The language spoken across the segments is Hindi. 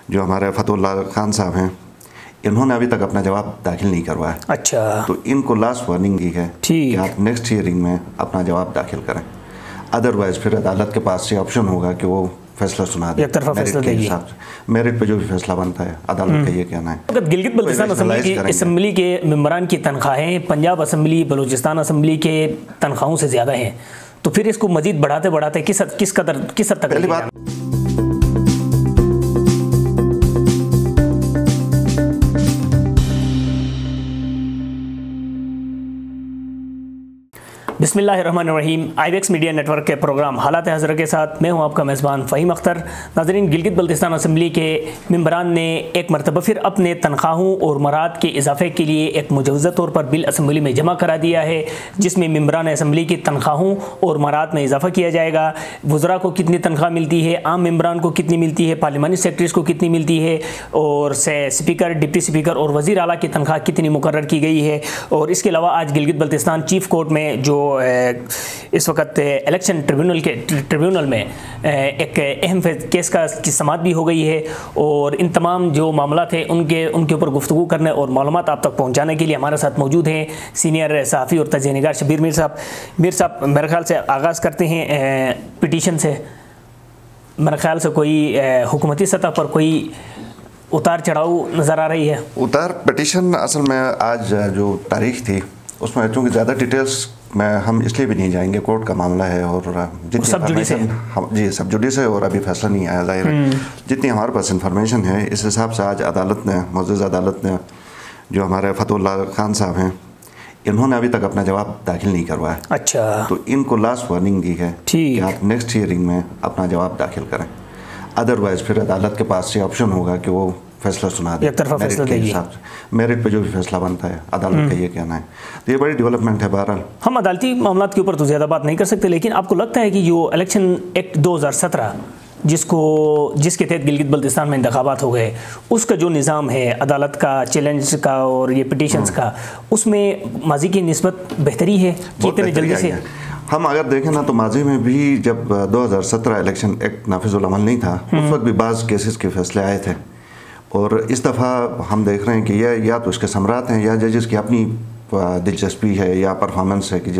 जो हमारे फतेह उल्लाह खान साहब हैं, इन्होंने अभी तक अपना जवाब दाखिल नहीं करवाया। अच्छा, तो इनको लास्ट वार्निंग दी है कि आप नेक्स्ट हियरिंग में अपना जवाब दाखिल करें, अदरवाइज फिर अदालत के पास ये ऑप्शन होगा कि वो फैसला सुना दे, मेरिट पे जो भी फैसला बनता है अदालत का ये कहना है। गिलगित बल्तिस्तान असेंबली के मेंबरान की तनख्वाहें पंजाब असेंबली बलूचिस्तान असेंबली के तनख्वाहों से ज़्यादा हैं, तो फिर इसको मजीद बढ़ाते बढ़ाते किस हद तक? पहली बात, बिस्मिल्लाहिर्रहमानिर्रहीम। आईबेक्स मीडिया नेटवर्क के प्रोग्राम हालात हज़रा के साथ मैं हूं आपका मेज़बान फ़हीम अख्तर। नाज़रीन, गिलगित बल्तिस्तान असेंबली के मेंबरान ने एक मरतबा फिर अपने तनख्वाहों और मराद के इजाफ़े के लिए एक मुजवज़ा तौर पर बिल असेंबली में जमा करा दिया है, जिसमें मेंबरान असेंबली की तनख्वाहों और मराद में इजाफ़ा किया जाएगा। वज़रा को कितनी तनख्वाह मिलती है, आम मेंबरान को कितनी मिलती है, पार्लिमानी सेक्रेटरीज़ को कितनी मिलती है, और स्पीकर, डिप्टी स्पीकर और वज़ीर आला की तनख्वाह कितनी मुकर्रर की गई है। और इसके अलावा आज गिलगित बल्तिस्तान चीफ़ कोर्ट में जो इस वक्त इलेक्शन ट्रिब्यूनल में एक अहम केस की समाअत भी हो गई है, और इन तमाम जो मामला थे उनके ऊपर गुफ्तगू करने और मालूमात आप तक पहुंचाने के लिए हमारे साथ मौजूद हैं सीनियर सहाफ़ी और तजज़िया निगार शबीर मीर साहब। मेरे ख्याल से आगाज़ करते हैं पिटीशन से। मेरे ख्याल से कोई हुकूमती सतह पर कोई उतार चढ़ाव नज़र आ रही है। पिटीशन असल में आज जो तारीख थी उसमें चूँकि ज़्यादा डिटेल्स में हम इसलिए भी नहीं जाएंगे, कोर्ट का मामला है और सब जुडिस है और अभी फैसला नहीं आया। ज़ाहिर है जितनी हमारे पास इंफॉर्मेशन है इस हिसाब से आज अदालत ने, मुअज़्ज़ज़ अदालत ने, जो हमारे फतेह उल्लाह खान साहब हैं, इन्होंने अभी तक अपना जवाब दाखिल नहीं करवाया। अच्छा, तो इनको लास्ट वार्निंग दी है कि आप नेक्स्ट हियरिंग में अपना जवाब दाखिल करें, अदरवाइज फिर अदालत के पास ये ऑप्शन होगा कि वो फैसला सुना दे, मेरिट पे जो भी फैसला बनता है अदालत का ये कहना है। तो ये बड़ी डेवलपमेंट है। बहरहाल हम अदालती मामलात के ऊपर तो ज़्यादा बात नहीं कर सकते, लेकिन आपको लगता है कि जो इलेक्शन एक्ट 2017 जिसके तहत गिलगित बल्तिस्तान में इंतखाबात हो गए, उसका जो निज़ाम है अदालत का, चैलेंज का और ये पिटीशंस का, उसमें माजी की निस्बत बेहतरी है कितने जल्दी से? हम अगर देखें ना तो माजी में भी जब 2017 इलेक्शन एक्ट नाफिजुल अमल नहीं था, उस वक्त भी बाज़ केसेस के फैसले आए थे, और इस दफ़ा हम देख रहे हैं कि यह या तो इसके समरात हैं या जजेस की अपनी दिलचस्पी है या परफॉर्मेंस है कि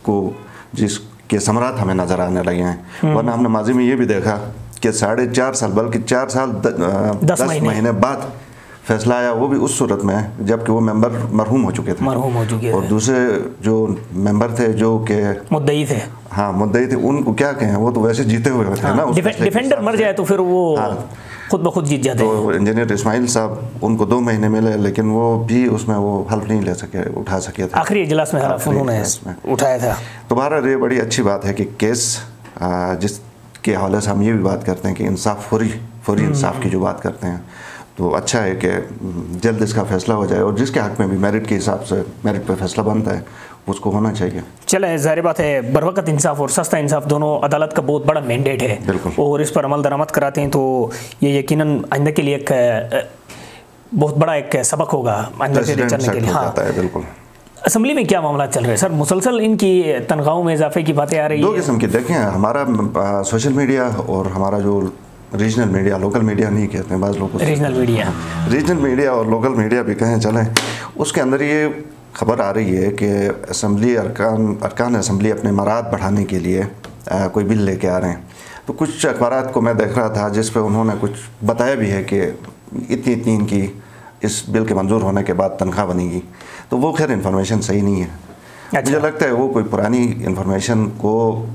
जिसके समरात हमें नज़र आने लगे हैं। वरना हमने माजी में ये भी देखा कि 4.5 साल बल्कि 4 साल 10 महीने बाद फैसला आया, वो भी उस सूरत में जबकि वो मेंबर मरहूम हो चुके थे और दूसरे जो मेंबर थे जो के मुद्दई थे, हाँ मुद्दई थे, उनको क्या कहें, वो तो वैसे जीते हुए थे ना। डिफेंडर मर जाए तो फिर वो खुद ब खुद जीत जाते हैं। तो इंजीनियर इस्माइल साहब, उनको 2 महीने मिले, लेकिन वो भी उसमें वो हल्फ नहीं उठा सके थे। आखिरी इजलास में उन्होंने उठाया था। तो बहरहाल ये बड़ी अच्छी बात है कि केस जिसके हवाले से हम ये भी बात करते हैं कि इंसाफ, फौरी इंसाफ की जो बात करते हैं, तो अच्छा है कि जल्द इसका फैसला हो जाए, और जिसके हक में भी मेरिट के हिसाब से मेरिट पर फैसला बनता है उसको होना चाहिए। चले, ज़ाहिर बात है बरवक़्त इंसाफ और सस्ता इंसाफ दोनों अदालत का बहुत बड़ा मैंडेट है, और इस पर अमल दरामद कराते हैं, तो ये यकीनन आइंदा के लिए एक बहुत बड़ा एक सबक होगा आइंदा के लिए चलने के लिए। हाँ, बिल्कुल। असेंबली में क्या मामला चल रहे हैं सर? मुसलसल इनकी तनख्वाहों में इजाफे की बातें आ रही है। 2 किस्म की देखें, हमारा सोशल मीडिया और हमारा जो रीजनल मीडिया, लोकल मीडिया नहीं कहते हैं बाज़ लोग, रीजनल मीडिया और लोकल मीडिया भी कहें चलें, उसके अंदर ये खबर आ रही है कि असेंबली अरकान असेंबली अपने मराद बढ़ाने के लिए कोई बिल लेके आ रहे हैं। तो कुछ अखबारात को मैं देख रहा था जिस पे उन्होंने कुछ बताया भी है कि इतनी इनकी इस बिल के मंजूर होने के बाद तनख्वाह बनेगी। तो वो खैर इन्फॉर्मेशन सही नहीं है। अच्छा। मुझे लगता है वो कोई पुरानी इन्फॉर्मेशन को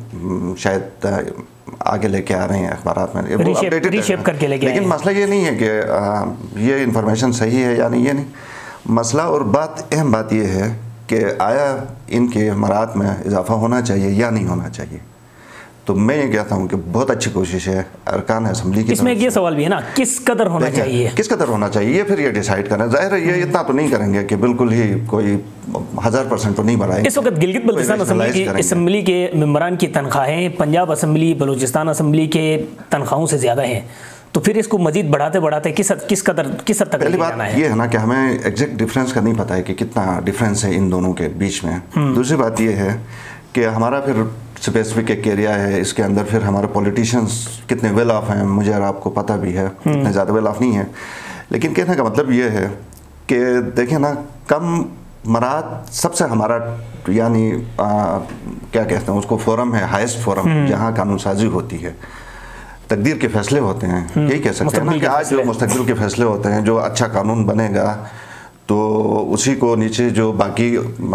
शायद आगे लेके आ रहे हैं अखबारात में, रीशेप करके लेके। लेकिन मसला ये नहीं है कि ये इन्फॉर्मेशन सही है या नहीं, ये नहीं मसला, और अहम बात यह है कि आया इनके मराद में इजाफा होना चाहिए या नहीं होना चाहिए। तो मैं ये कहता हूँ कि बहुत अच्छी कोशिश है अरकान असेंबली की। इसमें ये सवाल भी है ना, किस कदर होना चाहिए, किस कदर होना चाहिए, ये फिर ये डिसाइड करें। जाहिर है ये इतना तो नहीं करेंगे कि बिल्कुल ही कोई 1000% तो नहीं बढ़ाएंगे। इस वक्त गिलगित बल्तिस्तान असेंबली के मेंबरान की तनख्वाहें पंजाब असेंबली, बलूचिस्तान असेंबली के तनख्वाहों से ज़्यादा हैं, तो फिर इसको मजीद बढ़ाते बढ़ाते किस हद तक? पहली बात ये है ना कि हमें एग्जैक्ट डिफरेंस का नहीं पता है कि कितना डिफरेंस है इन दोनों के बीच में। दूसरी बात ये है कि हमारा फिर स्पेसिफिक एक एरिया है, इसके अंदर फिर हमारे पॉलिटिशियंस कितने वेल ऑफ हैं, मुझे और आपको पता भी है, इतने ज़्यादा वेल ऑफ नहीं है। लेकिन कहने का मतलब ये है कि देखें ना, कम मराद सबसे हमारा यानी क्या कहते हैं उसको, फोरम है, हाईएस्ट फोरम जहाँ कानून साजी होती है, तकदीर के फैसले होते हैं, यही कह सकते हैं ना कि आज जो मुस्तकबिल के फैसले होते हैं, जो अच्छा कानून बनेगा तो उसी को नीचे जो बाकी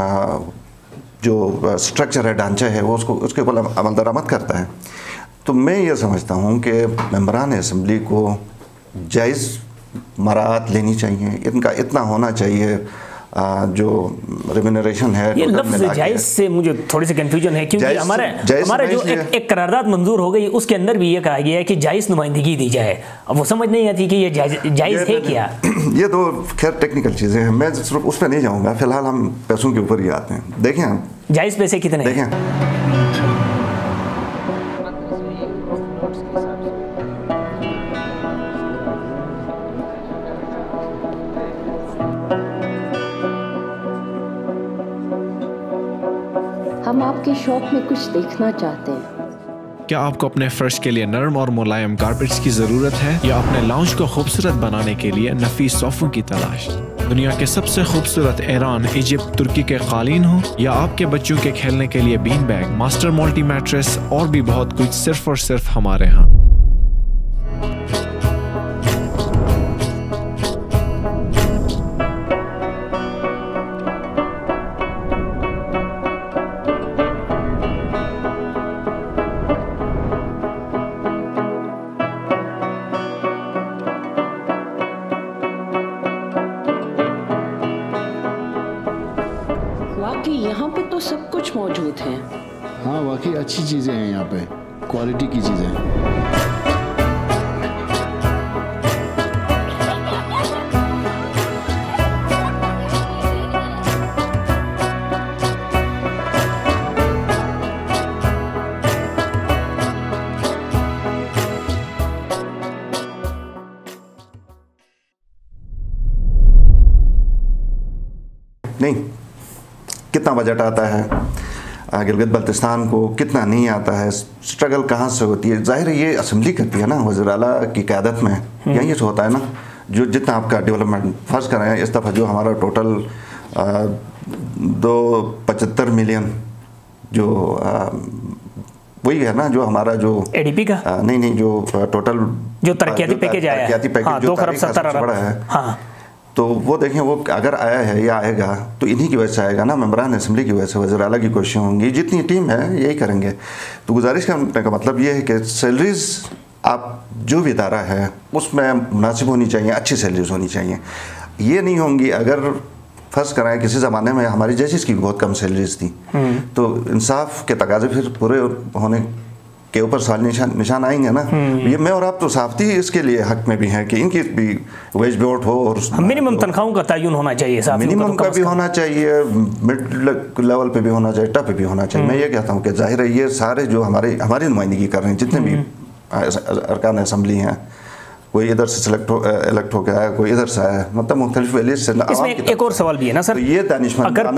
जो स्ट्रक्चर है, ढांचा है, वो उसके ऊपर अमल दरामद करता है। तो मैं ये समझता हूँ कि मेंबरान असम्बली को जायज़ मराहत लेनी चाहिए, इनका इतना होना चाहिए जो रेम्यूनरेशन है। ये लफ्ज़ जायज़ से मुझे थोड़ी सी कंफ्यूजन है, क्योंकि हमारा जो एक करारदाद मंजूर हो गई उसके अंदर भी ये कहा गया है कि जायज़ नुमाइंदगी दी जाए। अब वो समझ नहीं आती कि ये जायज़ है क्या। ये तो खैर टेक्निकल चीज़ें हैं, मैं सिर्फ उस पर नहीं जाऊँगा, फिलहाल हम पैसों के ऊपर ही आते हैं। देखें जायज़ पैसे कितने, देखें हम आपके शौक में कुछ देखना चाहते हैं। क्या आपको अपने फर्श के लिए नरम और मुलायम कारपेट्स की ज़रूरत है, या अपने लाउंज को खूबसूरत बनाने के लिए नफीस सोफ़ों की तलाश? दुनिया के सबसे खूबसूरत ईरान, इजिप्ट, तुर्की के कालीन हो, या आपके बच्चों के खेलने के लिए bean bag, master multi mattress और भी बहुत कुछ सिर्फ और सिर्फ हमारे यहाँ। यहाँ पे तो सब कुछ मौजूद है। हाँ वाकई अच्छी चीज़ें हैं यहाँ पे, क्वालिटी की चीज़ें। नहीं, कितना बजट आता है गिलगित बल्तिस्तान को, कितना नहीं आता है, स्ट्रगल कहाँ से होती है। जाहिर है ये असम्बली करती है ना, वज़ीर आला की क़यादत में यही से होता है ना। जो जितना आपका डेवलपमेंट फ़र्ज़ कर रहे हैं, इस दफ़ा जो हमारा टोटल 275 मिलियन जो वही है ना, जो हमारा जो ADP का नहीं जो टोटल जो तरक्याती पैकेज आया है, 2 खरब 70 अरब है। हाँ, तो वो देखें, वो अगर आया है या आएगा तो इन्हीं की वजह से आएगा ना, मेंबरान असम्बली की वजह से, वज़ीर आला की कोशिशें होंगी, जितनी टीम है यही करेंगे। तो गुजारिश करने का मतलब ये है कि सैलरीज़ आप जो भी इदारा है उसमें मुनासिब होनी चाहिए, अच्छी सैलरीज होनी चाहिए। ये नहीं होंगी, अगर फर्ज कराएं किसी ज़माने में हमारी जजेस की बहुत कम सैलरीज थी, तो इंसाफ के तकाजे फिर पूरे होने के ऊपर सवाल निशान आएंगे ना। ये मैं और आप तो साफ़ी इसके लिए हक में भी हैं कि इनकी भी वेज बोर्ड हो और मिनिमम तनख्वाहों का तयन होना चाहिए, मिनिमम का भी होना चाहिए, मिड लेवल पे भी होना चाहिए, टॉप पे भी होना चाहिए। मैं ये कहता हूँ कि जाहिर है ये सारे जो हमारी नुमाइंदगी कर रहे हैं, जितने भी अरकान असम्बली हैं, कोई इधर से इलेक्ट हो गया है, कोई इधर से आया है, मतलब मुख्तलिफ वैलीज से। इसमें एक और सवाल भी है ना सर, तो ये दानिशमंद अगर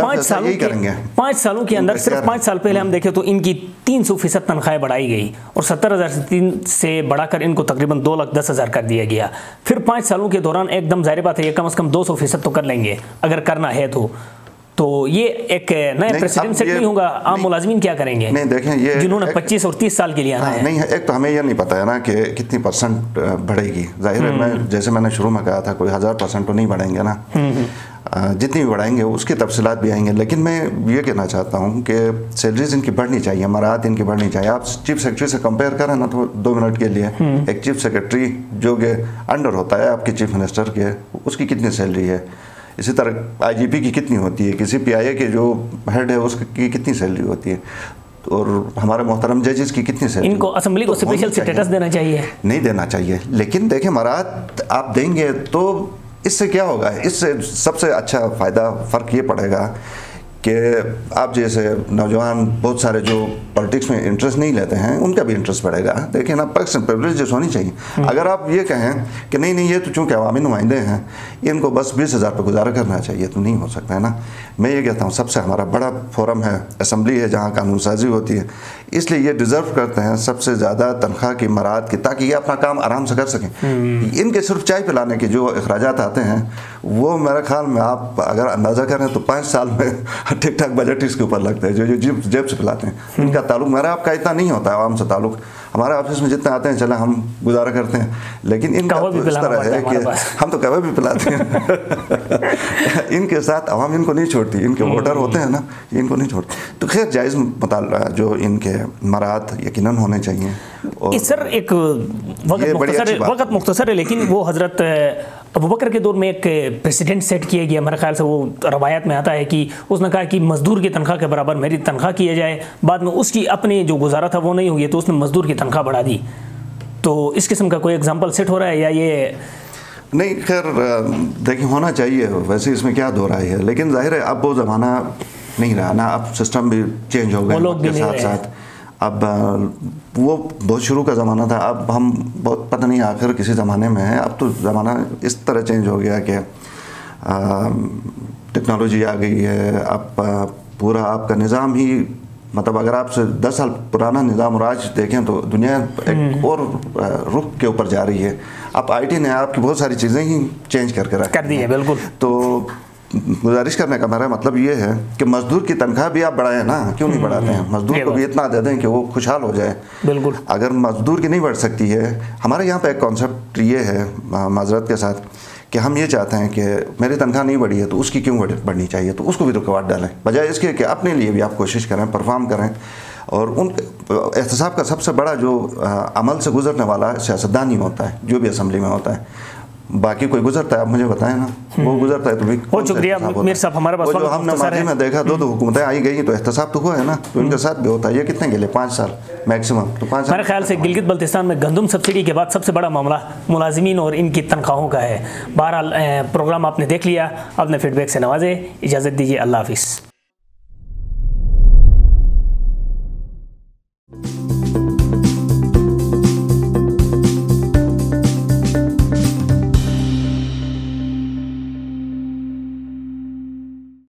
5 सालों के अंदर सिर्फ 5 साल पहले हम देखें तो इनकी 300% तनख्वाहें बढ़ाई गई और 70,000 से बढ़ाकर इनको तकरीबन 2,10,000 कर दिया गया। फिर 5 सालों के दौरान एकदम जाहिर बात है ये कम से कम 200% तो कर लेंगे अगर करना है तो ये एक नया प्रेसिडेंट सेट नहीं होगा। आम मुलाजमीन क्या करेंगे? नहीं देखें, ये जिन्होंने 25 और 30 साल के लिए आना है। नहीं, एक तो हमें यह नहीं पता है ना कि कितनी परसेंट बढ़ेगी। जाहिर है मैं जैसे मैंने शुरू में कहा था, कोई 1000% तो नहीं बढ़ेंगे ना, जितनी भी बढ़ाएंगे उसकी तफसीलात भी आएंगे। लेकिन मैं ये कहना चाहता हूँ कि सैलरीज इनकी बढ़नी चाहिए, मराहत इनकी बढ़नी चाहिए। आप चीफ सेक्रेटरी से कंपेयर करें ना तो 2 मिनट के लिए एक चीफ सेक्रेटरी जो कि अंडर होता है आपके चीफ मिनिस्टर के, उसकी कितनी सैलरी है। इसी तरह IGP की कितनी होती है, किसी PIA के जो हेड है उसकी कितनी सैलरी होती है, और हमारे मोहतरम जजेस की कितनी सैलरी। इनको असेंबली को स्पेशल स्टेटस देना चाहिए? नहीं देना चाहिए, लेकिन देखें मराहत आप देंगे तो इससे क्या होगा, इससे सबसे अच्छा फ़ायदा फ़र्क ये पड़ेगा कि आप जैसे नौजवान बहुत सारे जो पॉलिटिक्स में इंटरेस्ट नहीं लेते हैं उनका भी इंटरेस्ट बढ़ेगा। देखिए ना, पर्सन प्रिविलेजेस होनी चाहिए। अगर आप ये कहें कि नहीं नहीं ये तो चूँकि अवामी नुमाइंदे हैं इनको बस 20,000 पे गुजारा करना चाहिए, तो नहीं हो सकता है ना। मैं ये कहता हूँ सबसे हमारा बड़ा फोरम है, असम्बली है जहाँ कानून साजी होती है, इसलिए ये डिज़र्व करते हैं सबसे ज़्यादा तनख्वाह की मराद की, ताकि ये अपना काम आराम से कर सकें। इनके सिर्फ चाय पिलाने के जो अखराजात आते हैं वो मेरे ख्याल में आप अगर अंदाज़ा करें तो 5 साल में ठीक ठाक बजट इसके ऊपर लगता है। जो जेब से पिलाते हैं इनका ताल्लुक मेरा आपका इतना नहीं होता है आवाम से ताल्लुक। हमारे ऑफिस में जितने आते हैं चले हम गुजारा करते हैं, लेकिन इनका तो इस तरह है कि हम तो कभी भी पिलाते हैं। इनके साथ आवाम इनको नहीं छोड़ती, इनके वोटर होते हैं ना, इनको नहीं छोड़ती। तो खैर जायज़ मुतालबा जो इनके मराद यकीनन होने चाहिए। और सर एक वक्त मुख्तसर है, लेकिन वो हज़रत अबू बकर के दौर में एक प्रेसिडेंट सेट किया गया, मेरे ख्याल से वो रवायत में आता है कि उसने कहा कि मजदूर की तनख्वाह के बराबर मेरी तनख्वाह किया जाए। बाद में उसकी अपनी जो गुजारा था वो नहीं हुई तो उसने मजदूर की तनख्वाह बढ़ा दी। तो इस किस्म का कोई एग्जाम्पल सेट हो रहा है या ये नहीं? खैर देखिए होना चाहिए, वैसे इसमें क्या दो राय है, लेकिन जाहिर है अब वो ज़माना नहीं रहा ना, अब सिस्टम भी चेंज हो गया के साथ साथ। अब वो बहुत शुरू का ज़माना था, अब हम बहुत पता नहीं आखिर किसी ज़माने में है। अब तो ज़माना इस तरह चेंज हो गया कि टेक्नोलॉजी आ गई है। अब पूरा आपका निज़ाम ही, मतलब अगर आपसे 10 साल पुराना निज़ाम और आज देखें तो दुनिया एक और रुख के ऊपर जा रही है। अब IT ने आपकी बहुत सारी चीज़ें ही चेंज कर दी है। बिल्कुल। तो गुजारिश करने का मेरा मतलब ये है कि मजदूर की तनख्वाह भी आप बढ़ाएं ना, क्यों नहीं बढ़ाते हैं? मजदूर को भी इतना दे दें कि वो खुशहाल हो जाए। बिल्कुल। अगर मजदूर की नहीं बढ़ सकती है, हमारे यहाँ पे एक कॉन्सेप्ट ये है माजरत के साथ कि हम ये चाहते हैं कि मेरी तनख्वाह नहीं बढ़ी है तो उसकी क्यों बढ़नी चाहिए, तो उसको भी रुकावट डालें, बजाय इसके कि अपने लिए भी आप कोशिश करें, परफॉर्म करें। और उन एहतसाब का सबसे बड़ा जो अमल से गुजरने वाला सियासतदान ही होता है, जो भी असम्बली में होता है। बाकी कोई गुजरता है आप मुझे बताएं ना, वो गुजरता है तो भी बहुत शुक्रिया मीर साहब। हमारे पास जो हमने माजी में देखा दो हुकूमतें आई गई तो एहतसाब तो हुआ है ना, तो इनके साथ भी होता है। ये कितने के लिए 5 साल मैक्सिमम, तो 5 साल। मेरे ख्याल से गिलगित बल्तिस्तान में गंदम सब्सिडी के बाद सबसे बड़ा मामला मुलाजिमीन और इनकी तनख्वाहों का है। बहरहाल प्रोग्राम आपने देख लिया, अपने फीडबैक से नवाजे, इजाज़त दीजिए, अल्लाह हाफिज़।